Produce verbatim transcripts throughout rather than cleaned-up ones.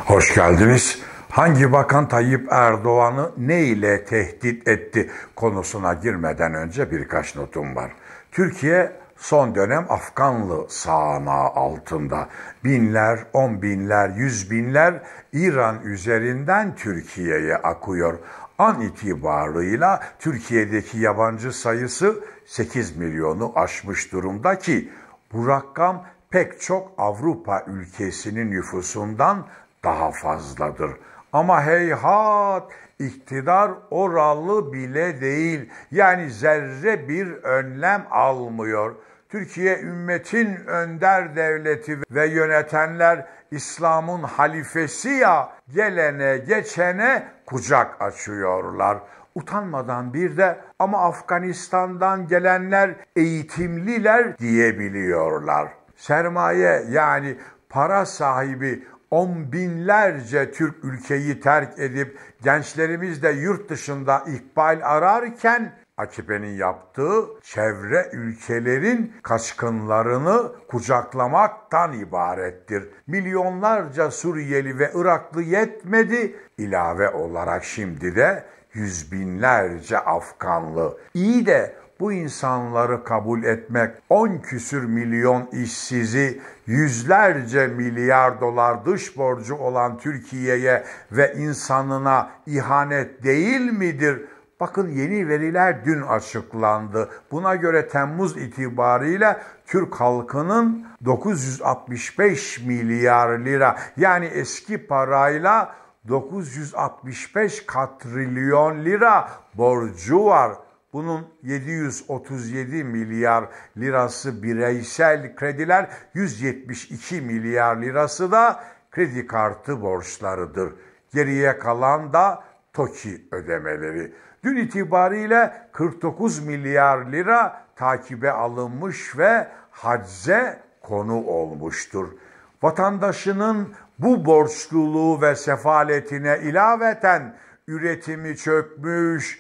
Hoş geldiniz. Hangi bakan Tayyip Erdoğan'ı ne ile tehdit etti konusuna girmeden önce birkaç notum var. Türkiye son dönem Afganlı sağanağı altında. Binler, on binler, yüz binler İran üzerinden Türkiye'ye akıyor. An itibarıyla Türkiye'deki yabancı sayısı sekiz milyonu aşmış durumda ki bu rakam pek çok Avrupa ülkesinin nüfusundan daha fazladır. Ama heyhat, iktidar oralı bile değil. Yani zerre bir önlem almıyor. Türkiye ümmetin önder devleti ve yönetenler İslam'ın halifesi ya, gelene geçene kucak açıyorlar. Utanmadan bir de ama Afganistan'dan gelenler eğitimliler diyebiliyorlar. Sermaye yani para sahibi on binlerce Türk ülkeyi terk edip gençlerimiz de yurt dışında ikbal ararken A K P'nin yaptığı çevre ülkelerin kaçkınlarını kucaklamaktan ibarettir. Milyonlarca Suriyeli ve Iraklı yetmedi, ilave olarak şimdi de yüz binlerce Afganlı. İyi de bu insanları kabul etmek, on küsür milyon işsizi, yüzlerce milyar dolar dış borcu olan Türkiye'ye ve insanına ihanet değil midir? Bakın yeni veriler dün açıklandı. Buna göre Temmuz itibariyle Türk halkının dokuz yüz altmış beş milyar lira yani eski parayla dokuz yüz altmış beş katrilyon lira borcu var. Bunun yedi yüz otuz yedi milyar lirası bireysel krediler, yüz yetmiş iki milyar lirası da kredi kartı borçlarıdır. Geriye kalan da TOKİ ödemeleri. Dün itibariyle kırk dokuz milyar lira takibe alınmış ve hacze konu olmuştur. Vatandaşının bu borçluluğu ve sefaletine ilaveten üretimi çökmüş,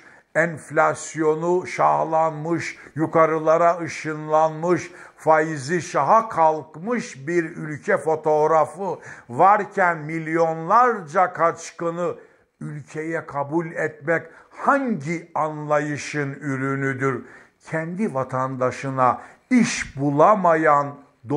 enflasyonu şahlanmış, yukarılara ışınlanmış, faizi şaha kalkmış bir ülke fotoğrafı varken milyonlarca kaçkını ülkeye kabul etmek hangi anlayışın ürünüdür? Kendi vatandaşına iş bulamayan,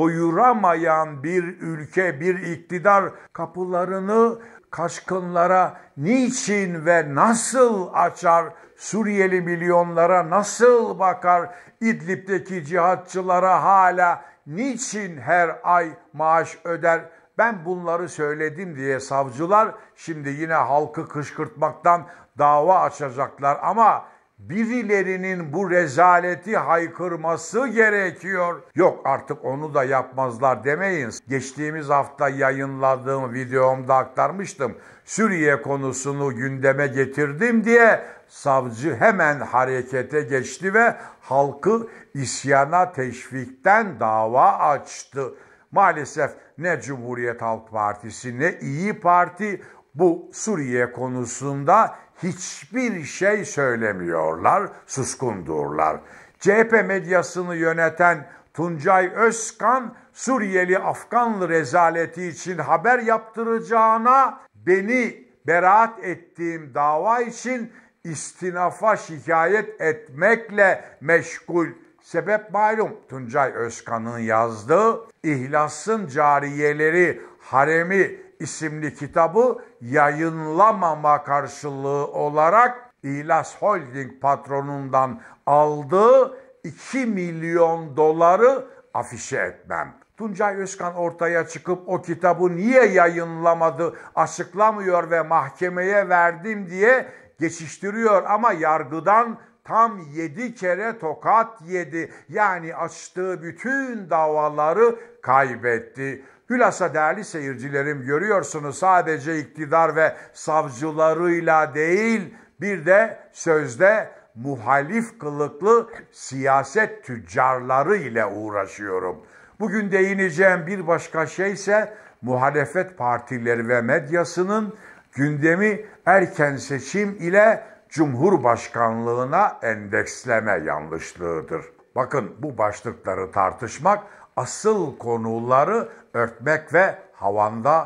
doyuramayan bir ülke, bir iktidar kapılarını kaçkınlara niçin ve nasıl açar? Suriyeli milyonlara nasıl bakar? İdlib'deki cihatçılara hala niçin her ay maaş öder? Ben bunları söyledim diye savcılar şimdi yine halkı kışkırtmaktan dava açacaklar ama birilerinin bu rezaleti haykırması gerekiyor. Yok artık onu da yapmazlar demeyin. Geçtiğimiz hafta yayınladığım videomda aktarmıştım. Suriye konusunu gündeme getirdim diye savcı hemen harekete geçti ve halkı isyana teşvikten dava açtı. Maalesef ne Cumhuriyet Halk Partisi ne İyi Parti bu Suriye konusunda hiçbir şey söylemiyorlar, suskundurlar. C H P medyasını yöneten Tuncay Özkan, Suriyeli Afganlı rezaleti için haber yaptıracağına beni beraat ettiğim dava için istinafa şikayet etmekle meşgul. Sebep malum, Tuncay Özkan'ın yazdığı İhlas'ın Cariyeleri Haremi isimli kitabı yayınlamama karşılığı olarak İhlas Holding patronundan aldığı iki milyon doları afişe etmem. Tuncay Özkan ortaya çıkıp o kitabı niye yayınlamadı, açıklamıyor ve mahkemeye verdim diye geçiştiriyor ama yargıdan tam yedi kere tokat yedi. Yani açtığı bütün davaları kaybetti. Hülasa değerli seyircilerim, görüyorsunuz sadece iktidar ve savcılarıyla değil bir de sözde muhalif kılıklı siyaset tüccarları ile uğraşıyorum. Bugün değineceğim bir başka şey ise muhalefet partileri ve medyasının gündemi erken seçim ile Cumhurbaşkanlığına endeksleme yanlışlığıdır. Bakın bu başlıkları tartışmak, asıl konuları örtmek ve havanda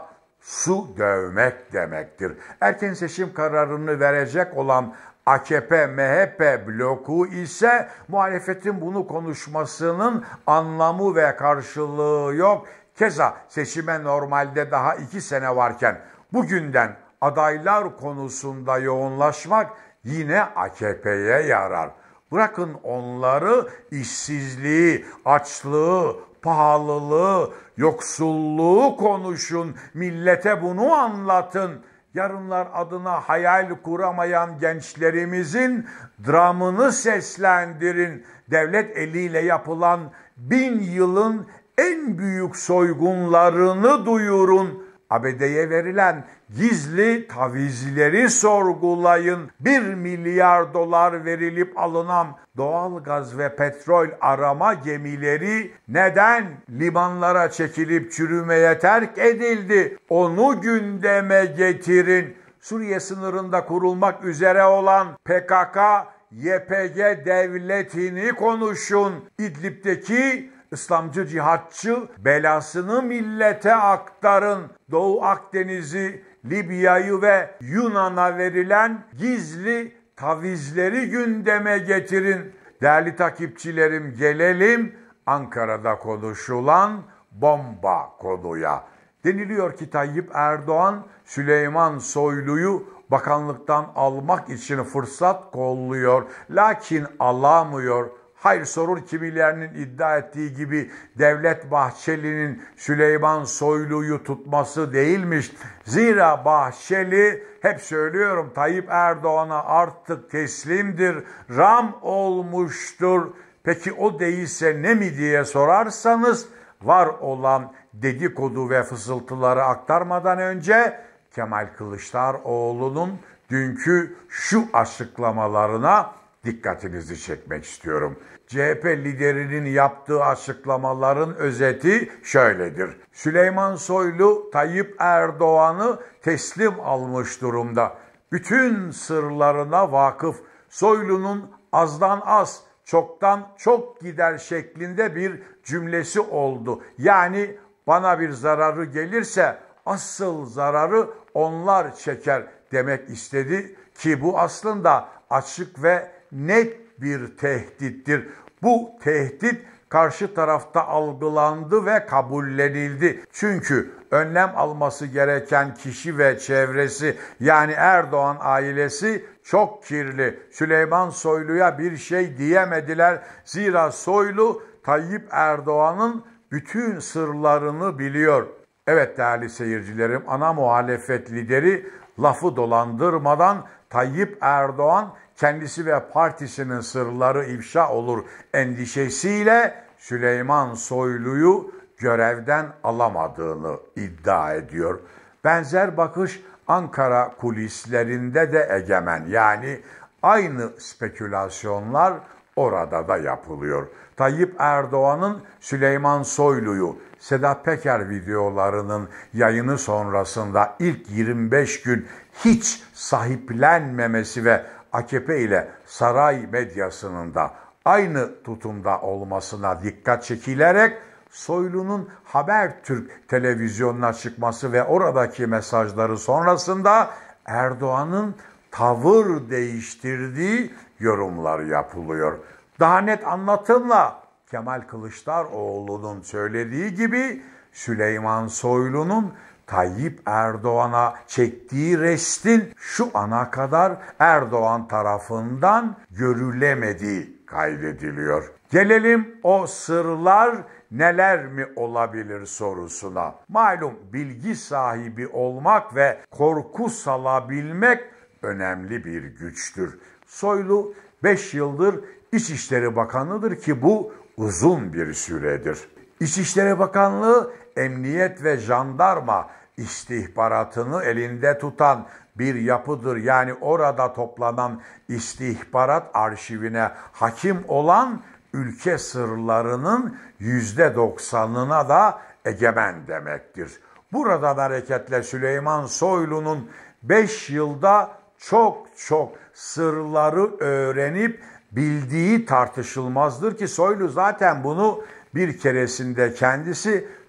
su dövmek demektir. Erken seçim kararını verecek olan A K P M H P bloku ise muhalefetin bunu konuşmasının anlamı ve karşılığı yok. Keza seçime normalde daha iki sene varken bugünden adaylar konusunda yoğunlaşmak yine A K P'ye yarar. Bırakın onları işsizliği, açlığı, pahalılığı, yoksulluğu konuşun, millete bunu anlatın. Yarınlar adına hayal kuramayan gençlerimizin dramını seslendirin. Devlet eliyle yapılan bin yılın en büyük soygunlarını duyurun. A B D'ye verilen gizli tavizleri sorgulayın. Bir milyar dolar verilip alınan doğalgaz ve petrol arama gemileri neden limanlara çekilip çürümeye terk edildi? Onu gündeme getirin. Suriye sınırında kurulmak üzere olan P K K Y P G devletini konuşun. İdlib'deki İslamcı cihatçı belasını millete aktarın. Doğu Akdeniz'i, Libya'yı ve Yunan'a verilen gizli tavizleri gündeme getirin. Değerli takipçilerim, gelelim Ankara'da konuşulan bomba konuya. Deniliyor ki Tayyip Erdoğan Süleyman Soylu'yu bakanlıktan almak için fırsat kolluyor. Lakin alamıyor. Hayır, sorun kimilerinin iddia ettiği gibi Devlet Bahçeli'nin Süleyman Soylu'yu tutması değilmiş. Zira Bahçeli, hep söylüyorum, Tayyip Erdoğan'a artık teslimdir, ram olmuştur. Peki o değilse ne mi diye sorarsanız, var olan dedikodu ve fısıltıları aktarmadan önce Kemal Kılıçdaroğlu'nun dünkü şu açıklamalarına dikkatinizi çekmek istiyorum. C H P liderinin yaptığı açıklamaların özeti şöyledir. Süleyman Soylu Tayyip Erdoğan'ı teslim almış durumda. Bütün sırlarına vakıf. Soylu'nun azdan az, çoktan çok gider şeklinde bir cümlesi oldu. Yani bana bir zararı gelirse asıl zararı onlar çeker demek istedi ki bu aslında açık ve net bir tehdittir. Bu tehdit karşı tarafta algılandı ve kabullenildi. Çünkü önlem alması gereken kişi ve çevresi, yani Erdoğan ailesi çok kirli. Süleyman Soylu'ya bir şey diyemediler. Zira Soylu Tayyip Erdoğan'ın bütün sırlarını biliyor. Evet değerli seyircilerim, ana muhalefet lideri lafı dolandırmadan Tayyip Erdoğan kendisi ve partisinin sırları ifşa olur endişesiyle Süleyman Soylu'yu görevden alamadığını iddia ediyor. Benzer bakış Ankara kulislerinde de egemen. Yani aynı spekülasyonlar orada da yapılıyor. Tayyip Erdoğan'ın Süleyman Soylu'yu Sedat Peker videolarının yayını sonrasında ilk yirmi beş gün hiç sahiplenmemesi ve A K P ile saray medyasının da aynı tutumda olmasına dikkat çekilerek Soylu'nun Habertürk televizyonuna çıkması ve oradaki mesajları sonrasında Erdoğan'ın tavır değiştirdiği yorumlar yapılıyor. Daha net anlatımla Kemal Kılıçdaroğlu'nun söylediği gibi Süleyman Soylu'nun Tayyip Erdoğan'a çektiği restin şu ana kadar Erdoğan tarafından görülemediği kaydediliyor. Gelelim o sırlar neler mi olabilir sorusuna. Malum bilgi sahibi olmak ve korku salabilmek önemli bir güçtür. Soylu beş yıldır İçişleri Bakanı'dır ki bu uzun bir süredir. İçişleri Bakanlığı emniyet ve jandarma istihbaratını elinde tutan bir yapıdır. Yani orada toplanan istihbarat arşivine hakim olan ülke sırlarının yüzde doksanına da egemen demektir. Buradan hareketle Süleyman Soylu'nun beş yılda çok çok sırları öğrenip bildiği tartışılmazdır ki Soylu zaten bunu bir keresinde kendisi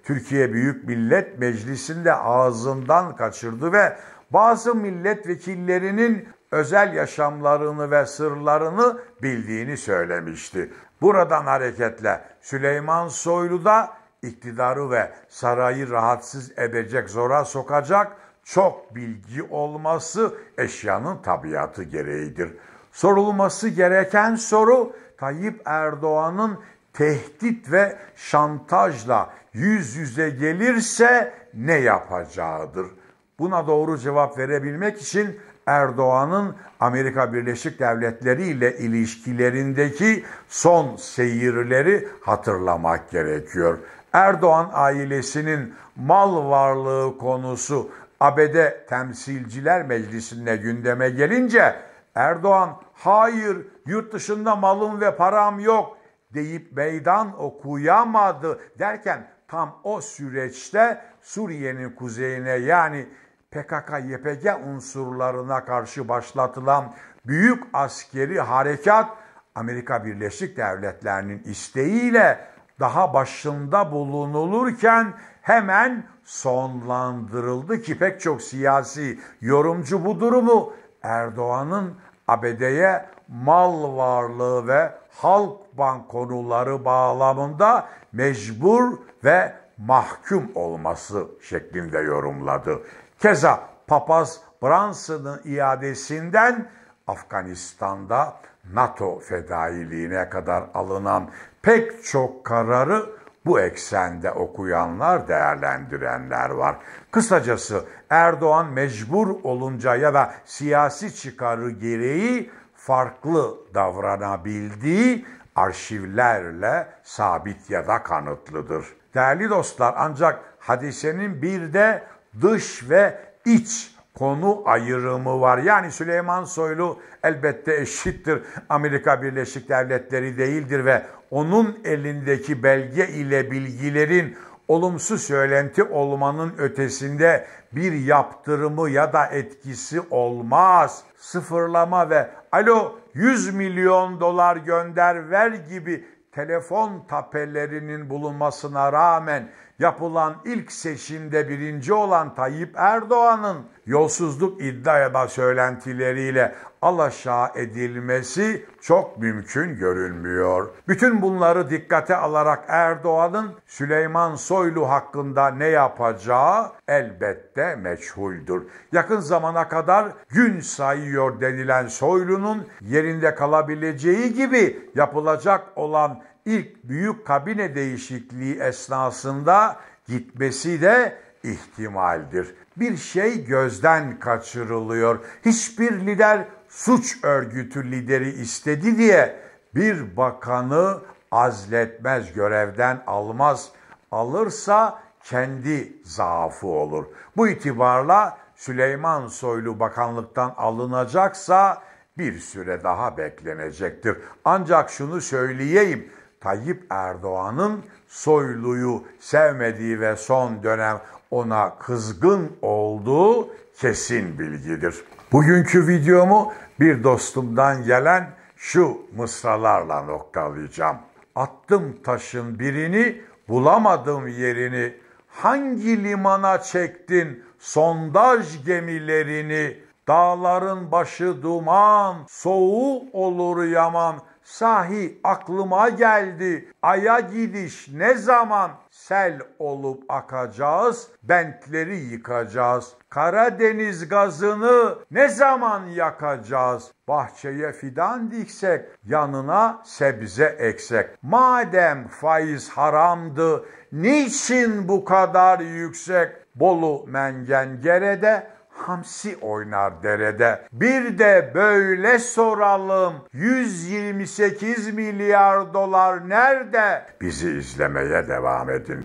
Türkiye Büyük Millet Meclisi'nde ağzından kaçırdı ve bazı milletvekillerinin özel yaşamlarını ve sırlarını bildiğini söylemişti. Buradan hareketle Süleyman Soylu da iktidarı ve sarayı rahatsız edecek, zora sokacak çok bilgi olması eşyanın tabiatı gereğidir. Sorulması gereken soru Tayyip Erdoğan'ın tehdit ve şantajla yüz yüze gelirse ne yapacağıdır. Buna doğru cevap verebilmek için Erdoğan'ın Amerika Birleşik Devletleri ile ilişkilerindeki son seyirleri hatırlamak gerekiyor. Erdoğan ailesinin mal varlığı konusu A B D Temsilciler Meclisi'nde gündeme gelince Erdoğan hayır yurt dışında malım ve param yok deyip meydan okuyamadı derken tam o süreçte Suriye'nin kuzeyine yani P K K Y P G unsurlarına karşı başlatılan büyük askeri harekat Amerika Birleşik Devletleri'nin isteğiyle daha başında bulunulurken hemen sonlandırıldı ki pek çok siyasi yorumcu bu durumu Erdoğan'ın A B D'ye mal varlığı ve Halkbank konuları bağlamında mecbur ve mahkum olması şeklinde yorumladı. Keza papaz Brunson'ın iadesinden Afganistan'da NATO fedailiğine kadar alınan pek çok kararı bu eksende okuyanlar, değerlendirenler var. Kısacası Erdoğan mecbur olunca ya da siyasi çıkarı gereği farklı davranabildiği arşivlerle sabit ya da kanıtlıdır. Değerli dostlar, ancak hadisenin bir de dış ve iç konu ayrımı var. Yani Süleyman Soylu elbette eşittir Amerika Birleşik Devletleri değildir ve onun elindeki belge ile bilgilerin olumsuz söylenti olmanın ötesinde bir yaptırımı ya da etkisi olmaz. Sıfırlama ve alo yüz milyon dolar gönder ver gibi telefon tapelerinin bulunmasına rağmen yapılan ilk seçimde birinci olan Tayyip Erdoğan'ın yolsuzluk iddia ya da söylentileriyle alaşağı edilmesi çok mümkün görünmüyor. Bütün bunları dikkate alarak Erdoğan'ın Süleyman Soylu hakkında ne yapacağı elbette meçhuldür. Yakın zamana kadar gün sayıyor denilen Soylu'nun yerinde kalabileceği gibi yapılacak olan ilk büyük kabine değişikliği esnasında gitmesi de ihtimaldir. Bir şey gözden kaçırılıyor. Hiçbir lider suç örgütü lideri istedi diye bir bakanı azletmez, görevden almaz. Alırsa kendi zaafı olur. Bu itibarla Süleyman Soylu bakanlıktan alınacaksa bir süre daha beklenecektir. Ancak şunu söyleyeyim, Tayyip Erdoğan'ın Soylu'yu sevmediği ve son dönem ona kızgın olduğu kesin bilgidir. Bugünkü videomu bir dostumdan gelen şu mısralarla noktalayacağım. Attım taşın birini, bulamadım yerini. Hangi limana çektin sondaj gemilerini? Dağların başı duman, soğuğu olur yaman. Sahi aklıma geldi, aya gidiş ne zaman? Sel olup akacağız, bentleri yıkacağız. Karadeniz gazını ne zaman yakacağız? Bahçeye fidan diksek, yanına sebze eksek. Madem faiz haramdı, niçin bu kadar yüksek? Bolu Mengengere'de hamsi oynar derede. Bir de böyle soralım, yüz yirmi sekiz milyar dolar nerede? Bizi izlemeye devam edin.